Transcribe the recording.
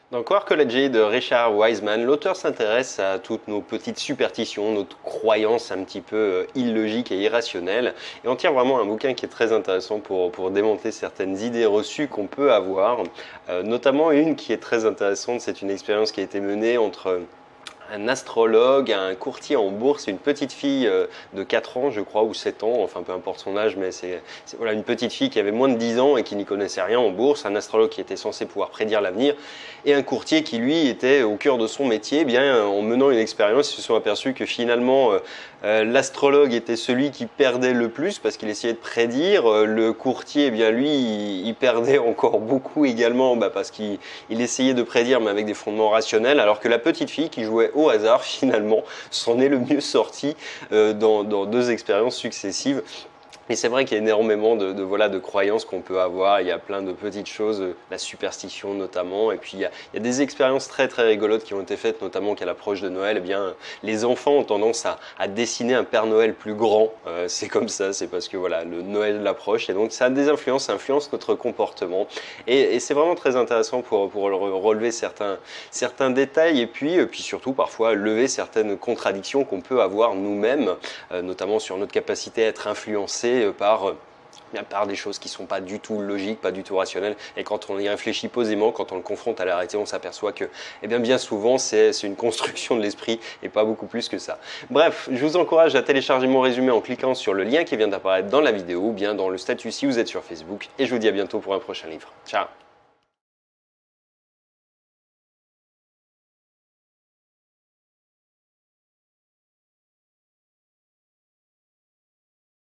Dans Quirkology de Richard Wiseman, l'auteur s'intéresse à toutes nos petites superstitions, notre croyances un petit peu illogiques et irrationnelles. Et on tire vraiment un bouquin qui est très intéressant pour démonter certaines idées reçues qu'on peut avoir. Notamment une qui est très intéressante, c'est une expérience qui a été menée entre un astrologue, un courtier en bourse et une petite fille de 4 ans, je crois, ou 7 ans, enfin peu importe son âge, mais c'est voilà, une petite fille qui avait moins de 10 ans et qui n'y connaissait rien en bourse, un astrologue qui était censé pouvoir prédire l'avenir, et un courtier qui, lui, était au cœur de son métier. Eh bien, en menant une expérience, ils se sont aperçus que finalement, l'astrologue était celui qui perdait le plus parce qu'il essayait de prédire. Le courtier, eh bien, lui, il perdait encore beaucoup également parce qu'il essayait de prédire, mais avec des fondements rationnels, alors que la petite fille qui jouait au hasard, finalement, s'en est le mieux sorti dans 2 expériences successives. Et c'est vrai qu'il y a énormément de croyances qu'on peut avoir. Il y a plein de petites choses, la superstition notamment. Et puis il y a des expériences très très rigolotes qui ont été faites, notamment qu'à l'approche de Noël, eh bien, les enfants ont tendance à dessiner un Père Noël plus grand. C'est comme ça, c'est parce que voilà, le Noël l'approche. Et donc ça a des influences, ça influence notre comportement. Et c'est vraiment très intéressant pour relever certains détails et puis surtout parfois lever certaines contradictions qu'on peut avoir nous-mêmes, notamment sur notre capacité à être influencé par des choses qui ne sont pas du tout logiques, pas du tout rationnelles. Et quand on y réfléchit posément, quand on le confronte à la réalité, on s'aperçoit que bien souvent, c'est une construction de l'esprit et pas beaucoup plus que ça. Bref, je vous encourage à télécharger mon résumé en cliquant sur le lien qui vient d'apparaître dans la vidéo ou bien dans le statut si vous êtes sur Facebook. Et je vous dis à bientôt pour un prochain livre. Ciao!